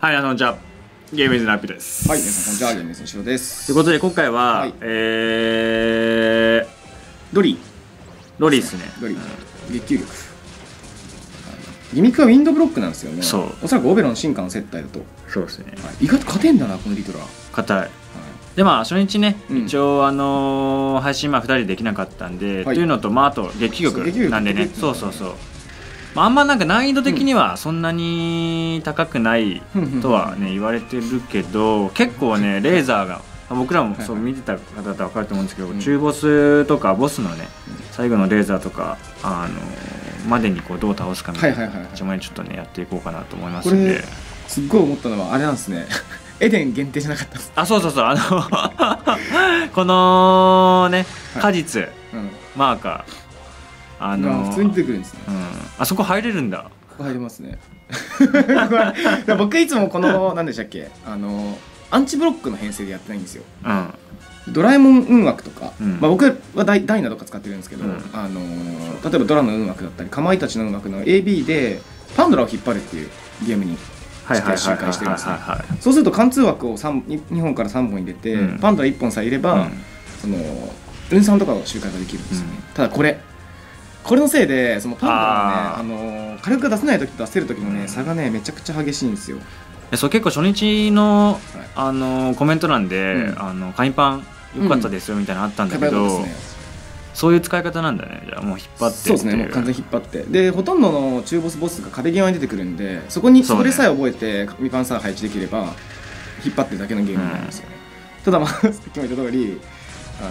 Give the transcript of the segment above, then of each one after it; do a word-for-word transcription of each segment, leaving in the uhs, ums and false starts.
はい、あのじゃあゲームイズナッピです。 はい、皆さんこんにちは、ゲームイズのしろです。 ということで今回は、はい、えー、 ドリーロリーですね。 ドリー、うん、月球力、はい、ギミックはウィンドブロックなんですよね。そう、おそらくオベロン進化の接待だと。 そうですね、 はい、意外と勝てんだなこのリトラ。 硬い、はい、でまあ初日ね、うん、一応あのー、配信まあふたりできなかったんで、はい、というのとまああと月球力なんでね、そうそうそう、まあ、あんまなんか難易度的にはそんなに高くないとはね言われてるけど、結構ねレーザーが僕らもそう見てた方だと分かると思うんですけど、中ボスとかボスのね最後のレーザーとかあのまでにこうどう倒すかみたいなちょっとねやっていこうかなと思いますんで。 すっごい思ったのはあれなんですねエデン限定じゃなかったです。 あ、そうそうそう、あのこのね果実、マーカーあのー、 普通に出てくるんですね、 うん、あそこ入れるんだ。 ここ入れますね僕いつもこの何でしたっけ、あのアンチブロックの編成でやってないんですよ、うん、ドラえもん運枠とか、うん、まあ、僕はダイナとか使ってるんですけど、うん、あのー、例えばドラの運枠だったりかまいたちの運枠の エービー でパンドラを引っ張るっていうゲームにして周回してるんですね。そうすると貫通枠をにほんからさんぼん入れて、うん、パンドラいっぽんさえいれば、うん、その運算とかを周回ができるんですよね、うん、ただこれこれのせいでそのパンダがね、あの火力が出せない時と出せる時のね、うん、差がねめちゃくちゃ激しいんですよ。 そう結構初日の、はい、あのコメント欄で、うん、あの紙パン良かったですよみたいなのあったんだけど、うんね、そういう使い方なんだね。じゃあもう引っ張って、 そうですね、もう完全に引っ張って、でほとんどの中ボスボスが壁際に出てくるんで、そこにそれさえ覚えて紙パンさえ配置できれば引っ張ってるだけのゲームになりますよね、うん、ただまあさっきも言った通りあの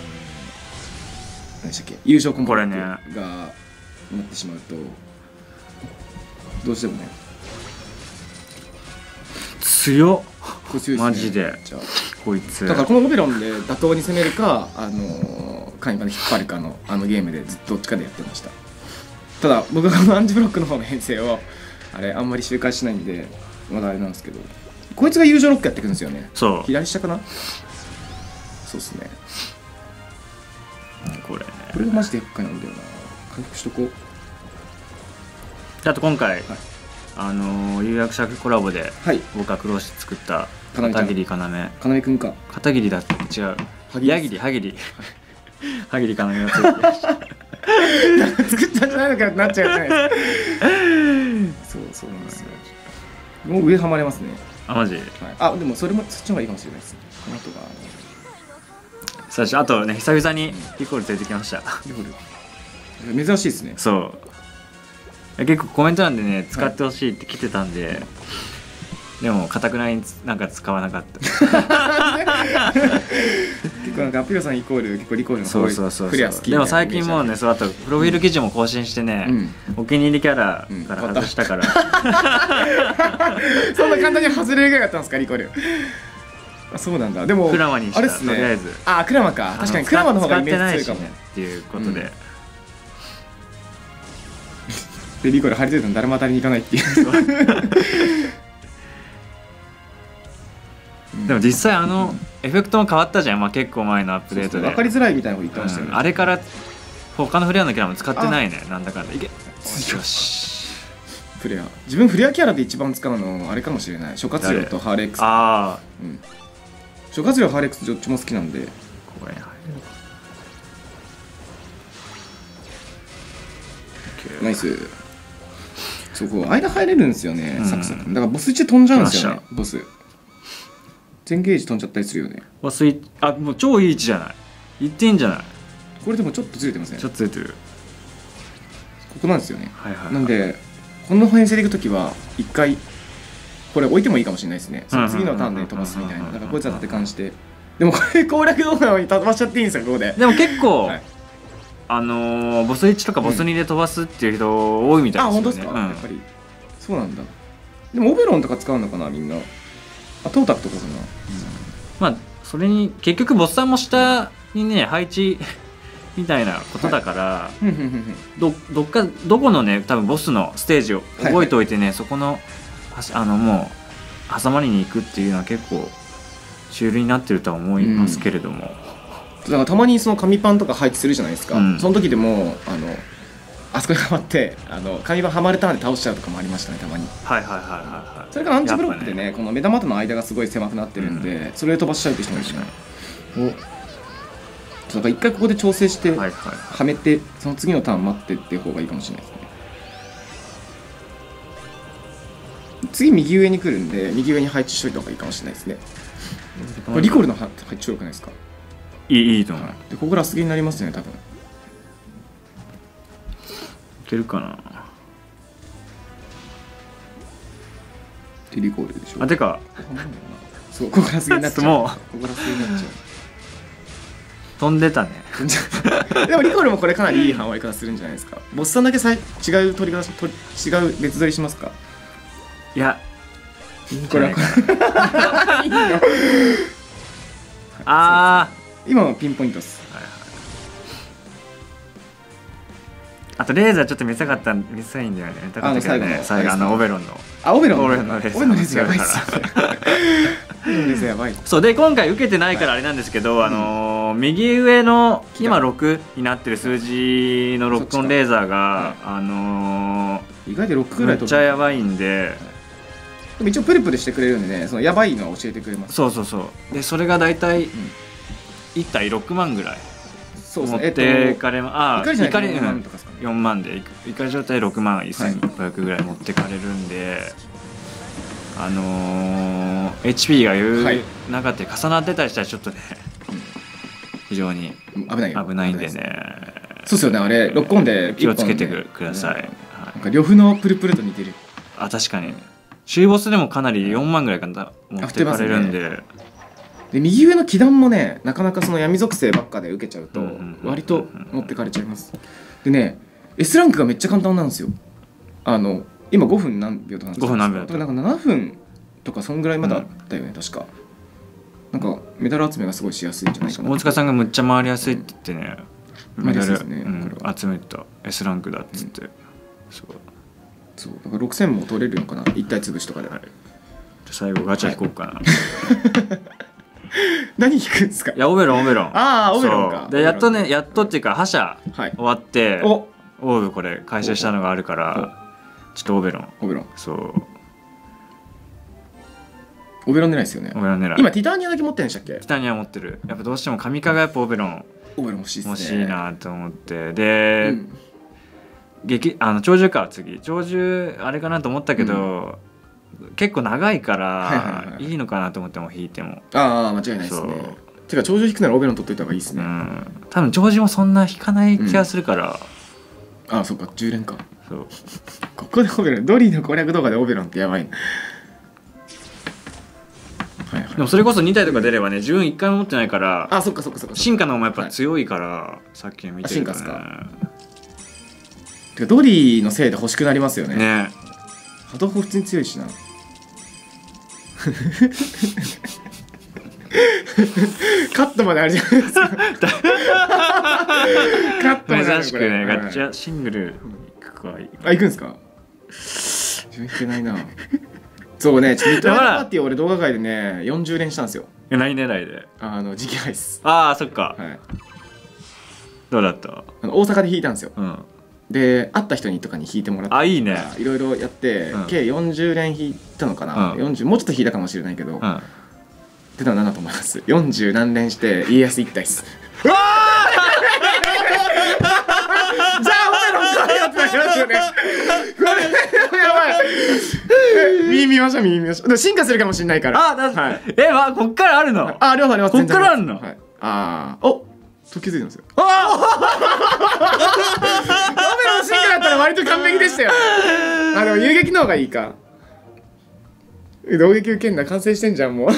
何でしたっけ、優勝コンポーネントがなってしまうとどうしてもね強っ、 強いですね、 マジでこいつだからこのオベロンで妥当に攻めるか、あのカニパンで引っ張るかのあのゲームでずっとどっちかでやってました。ただ僕がこのアンチブロックの方の編成をあれあんまり周回しないんでまだあれなんですけど、こいつが友情ロックやってくるんですよね。そう左下かな、そうっすね、 これね、 これがマジで厄介なんだよな。回復しとこう。 あと今回、はい、あの有役者コラボで、はい、僕が苦労して作った片桐かなめかなめくんか片桐だって違う矢切歯切歯切かなめがついてました作ったんじゃないのかってなっちゃうじゃないですかそうそうなんですよ。もう上はまれますね。 あ、マジ、はい、 あ、でもそれもそっちの方がいいかもしれないです。この後が最初あとね久々にリコール連れてきました。 リコール珍しいですね。 そう結構コメント欄でね使ってほしいって来てたんで、はい、でもかたくなになんか使わなかった結構なんかアピロさんイコール結構リコールのすごいクリア好き。 でも最近もうねそうあとプロフィール記事も更新してね、うん、お気に入りキャラから外したから、 うん、そんな簡単に外れるぐらいだったんですかリコール。あ、そうなんだ。でもクラマにした、 あれっすね、 とりあえずあ、クラマか、確かにクラマの方がイメージ強いかも、 ね、っていうことで、 うん、でリコール張り付いたの誰も当たりに行かないっていうでも実際あのエフェクトも変わったじゃん、まあ、結構前のアップデートで。 分かりづらいみたいなこと言ってましたよね、 うん、あれから他のフレアのキャラも使ってないね。なんだかんだいけよしフレア、自分フレアキャラで一番使うのあれかもしれない。諸葛亮とハーレックス。ああ、うん、諸葛亮ハーレックスどっちも好きなんでここに入るのか。ナイス。そこ間入れるんですよね、うん、サクサク。だからボス中飛んじゃうんですよね。ボス全ゲージ飛んじゃったりするよね。 ボスいあもう超いい位置じゃない。いってんじゃない。 これでもちょっとずれてますね。 ちょっとずれてる。 ここなんですよね。 はいはいはい、 なんでこの編成でいくときは一回これ置いてもいいかもしれないですね。その次のターンで飛ばすみたいな。だからこいつは縦貫して。でもこれ攻略動画に飛ばしちゃっていいんですよここで。 でも結構、はい、あのー、ボスいちとかボスにで飛ばすっていう人多いみたいですよね。あ、本当ですか、うん、やっぱりそうなんだ。でもオベロンとか使うのかなみんな。あ、トータクとかかな、うん、 まあそれに結局ボスさんも下にね配置みたいなことだから、はい、ど, どっかどこのね多分ボスのステージを覚えておいてね、はいはい、そこのあのもう挟まりに行くっていうのは結構主流になってるとは思いますけれども、うん、だからたまにその紙パンとか配置するじゃないですか、うん、その時でもあのあそこにはまってあの紙板はまるターンで倒しちゃうとかもありましたね、たまに。 はいはいはいはいはい。 それからアンチブロックで ね, ねこの目玉との間がすごい狭くなってるんで、うん、それで飛ばしちゃうって人もいるしね。おだから一回ここで調整してはめて、その次のターン待ってって方がいいかもしれないですね。次右上に来るんで右上に配置しといた方がいいかもしれないですね。これリコールの配置良くないですか？ いいいいと思う。 でここラスゲーになりますね多分。いけるかな。 でリコールでしょ。 あてかそうここラスゲーになっちゃう。もうここラスゲーになっちゃう。 飛んでたね。 でもリコールもこれかなりいい範囲方するんじゃないですか。ボスさんだけさい違う取り方と違う別取りしますか？ いやこれはいいの。 ああ今はピンポイントです。はいはい、 あとレーザーちょっと見せたかった見せたいんだよね。 あの最後の最後あのオベロンのあオベロンオベロンのレーザーオベロンのレーザーやばいっすよね。オベロンのレーザーやばい。 そうで今回受けてないからあれなんですけど、はい、あのー、右上の今ろくになってる数字のロックオンレーザーが、はい、あのー、意外とろくぐらいめっちゃやばいんで。 でも一応プルプルしてくれるんでね、そのやばいのは教えてくれます。 そうそうそうでそれが大体いったいろくまんぐらい持ってかれま、ああ怒りよんまんで怒り状態ろくまんせんごひゃくぐらい持ってかれるんで、はい、あのー、エイチピー が言う、はい、中って重なってたりしたらちょっとね、うん、非常に危ない危ないんでね。 そうですよね、あれロックオンで気をつけてください。 なんか呂布のプルプルと似てる。 あ確かにシューボスでもかなりよんまんぐらいかな持ってかれるんで、 で右上の気弾もねなかなかその闇属性ばっかで受けちゃうと割と持ってかれちゃいます。でね S ランクがめっちゃ簡単なんですよ。あの今ごふん何秒とかなんですか。 ごふん何秒だった。 なんかななふんとかそんぐらいまであったよね、うん、確か。なんかメダル集めがすごいしやすいんじゃないかな。 大塚さんがむっちゃ回りやすいって言ってね、 うん、メダル、ねうん、集めた S ランクだっつって、うん、そうそうだからろくせんも取れるのかな、いち体潰しとかで、はい、 最後ガチャ引こうかな、はい、 何引くんですか。 いやオベロンオベロンああオベロンか。 でやっとねやっとっていうか覇者終わって、はい、オーブこれ回収したのがあるからちょっとオベロンオベロンそうオベロン狙いですよね。 オベロン狙い。 今ティタニアだけ持ってるんでしたっけ。 ティタニア持ってる。やっぱどうしても神化がやっぱオベロンオベロン欲しいっすね。 欲しいなと思ってで、うん激あの鳥獣か次鳥獣あれかなと思ったけど、うん、結構長いからいいのかなと思っても引いてもああ間違いないですね。てか鳥獣引くならオベロン取っといた方がいいですね、うん、 多分鳥獣もそんな引かない気がするから、 うん、ああそっかじゅう連かそうここでオベロンドリーの攻略動画でオベロンってやばい、はいはい、 でもそれこそに体とか出ればね自分いっかいも持ってないからあそっかそっかそっか進化の方もやっぱ強いから、はい、さっきの見てるとね進化っすか。ドリーのせいで欲しくなりますよね。 ねハドフ普通に強いしな。カットまであるじゃないですか。カットまである珍しくねガッチャシングル行くか。 あ行くんですか。自分引けないな。そうね、ちょっとミッドナイトパーティー俺動画界でねよんじゅう連したんですよ。 何狙いで。 あの時期アイス。 ああそっか、 はい、 どうだった。 あの大阪で弾いたんですよ、 うん、 で会った人にとかに弾いてもらってあいいねいろいろやって、うん、計よんじゅう連弾いたのかな、うん、よんじゅうもうちょっと弾いたかもしれないけど、うん、ってのは何だと思います。よんじゅう何連して家康いち体っす。うわじゃあお前のこうやってなりますよね。これやばい。見見ましょう見ましょう。進化するかもしれないから。 あだ、はい、えまあこっからあるの。 あ両方あります。 こっからあるの、 はい、ああおと気づいてますよ。ああオベロン進化だったら割と完璧でしたよ。あでも遊撃の方がいいか。同撃受けんな完成してんじゃんもう。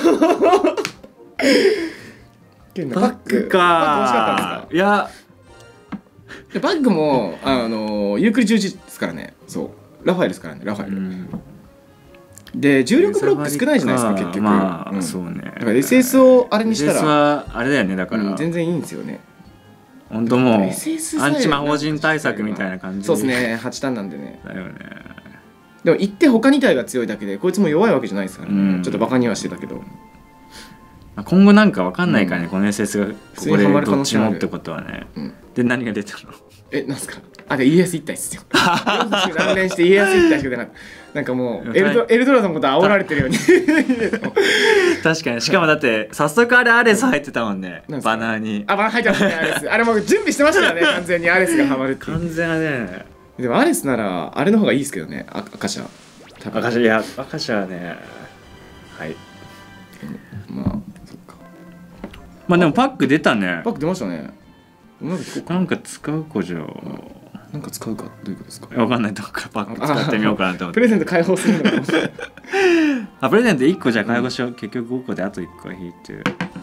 バッグかバッグ欲しかったんですか。 いやバッグもあのユークリじゅういちですからね。そうラファエルですからねラファエル、うん、で重力ブロック少ないじゃないですか結局。 まあ、うん、そうね。 だから エスエス をあれにしたらエスエス はあれだよねだから、 うん、全然いいんですよね。 本当もうアンチ魔法陣対策みたいな感じ。 そうですねはちターンなんでね。 だよね。 でも言って他に体が強いだけでこいつも弱いわけじゃないですからね、うん、ちょっとバカにはしてたけど今後なんか分かんないからね、うん、この エスエス がここでどっちもってことはね、うん、で何が出たの？ え、なんすか？あ、で家康一体っすよ。断連して家康一体しか出なかった。なんかもうエルドエルドラドのこと煽られてるように確かに。しかもだって早速あれアレス入ってたもんね、バナーに。 あ、バナー入ってましたね、アレス。あれもう準備してましたからね、完全にアレスがハマるっていう。 完全はね。 でもアレスならあれの方がいいですけどね、アカシャ。 アカシャ、いやアカシャはね、はい。 まあそっか。 まあでもパック出たね。 パック出ましたね。 なんか使う子じゃ。 なんか使うか、どういうことですか？ わかんないとこからパック使ってみようかなと思って。 プレゼント開放するのかもしれない。 あ、プレゼントいっこじゃ開放しよう、うん、結局ごこであといっこ引いて、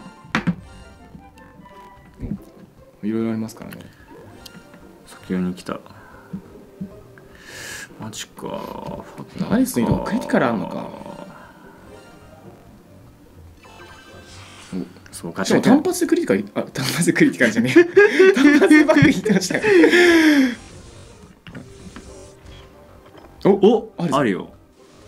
いろいろありますからね。 先に来た。マジか。 アレスの移動クリティカルあんのか。 そうか。 しかも単発でクリティカル、あ、単発でクリティカルじゃねえ。単発でバック引いてましたよ。 おお、あるよ。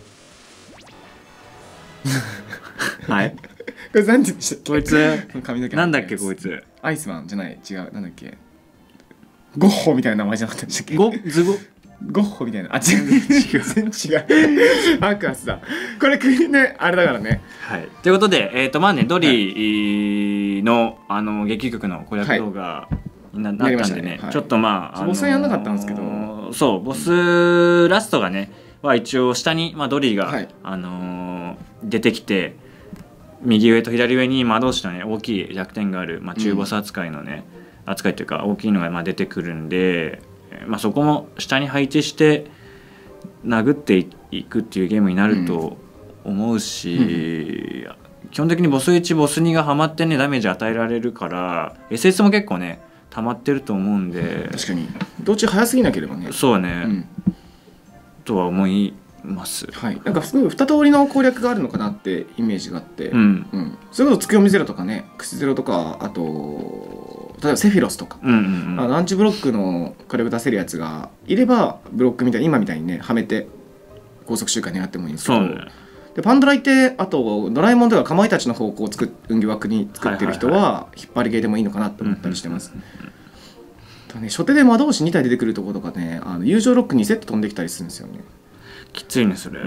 はい。 これ何でしたっけ？ こいつ髪の毛なんだっけこいつ？ アイスマンじゃない、違う、なんだっけ？ゴッホみたいな名前じゃなかったんでしたっけ？ ゴズゴゴッホみたいな。あ、違う全然違う。アクアスだ。これね、あれだからね。 はい。ということで、えっとまあね、ドリーのあの劇曲の攻略動画になったんでね、ちょっとまあボスはやんなかったんですけど、 そうボスラストがねは一応下にまあドリーがあの出てきて、右上と左上に魔導士のね大きい弱点があるまあ中ボス扱いのね扱いというか大きいのがまあ出てくるんで。まあそこも下に配置して殴っていくっていうゲームになると思うし、うん、基本的にボスいちボスにがハマってねダメージ与えられるから エスエス も結構ね溜まってると思うんで、 確かにどっち早すぎなければね、 そうね、うん、とは思います。 はい、なんかすごい二通りの攻略があるのかなってイメージがあって、 うんうん、 それこそつくよみゼロとかね、くしゼロとか、あと例えばセフィロスとか、うんうんうん、あのアンチブロックの火力出せるやつがいればブロックみたいに今みたいにねはめて高速周回狙ってもいいんですけど、ね、でパンドライってあとドラえもんとかかまいたちの方向を作っ運気枠に作ってる人は引っ張りゲーでもいいのかなって思ったりしてます。ね、初手で魔導士に体出てくるところとかね、あの友情ロックにセット飛んできたりするんですよね。 きついねそれ、うん、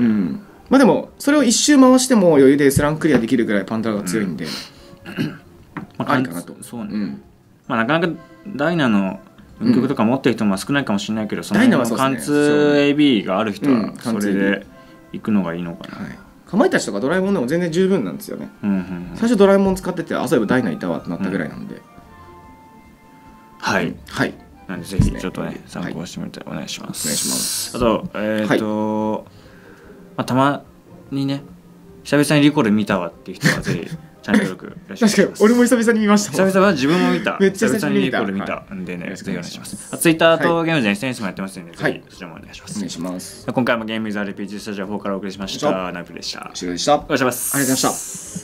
まあでもそれを一周回しても余裕で エス ランクリアできるぐらいパンドラが強いんで、うんまあ、ありかなと。 そうね、うんまあ、なかなかダイナの運曲とか持ってる人も少ないかもしれないけど、うん、その辺の貫通 エービー がある人はそれで行くのがいいのかな、うんはい、 かまいたちとかドラえもんでも全然十分なんですよね、うんうんうん、最初ドラえもん使っててあそういえばダイナいたわってなったぐらいなんで、うん、 はい、 はい、 なんでぜひちょっとね、はい、参考してみてお願いします。 お願いします。 あとえっ、ー、と、はいまあ、たまにね久々にリコル見たわっていう人はぜひチャンネル登録よろしくお願いします。 確かに俺も久々に見ました。 久々は自分も見た。 めっちゃ久々にリコル見たんでね、ぜひお願いします。ツイッターとゲームズの エスエヌエス もやってますので、ぜひそちらもお願いします。 お願いします。 今回もゲームズ アールピージー スタジオフォーからお送りしました。ナイフでした。 終了でした。お願いします。 ありがとうございました。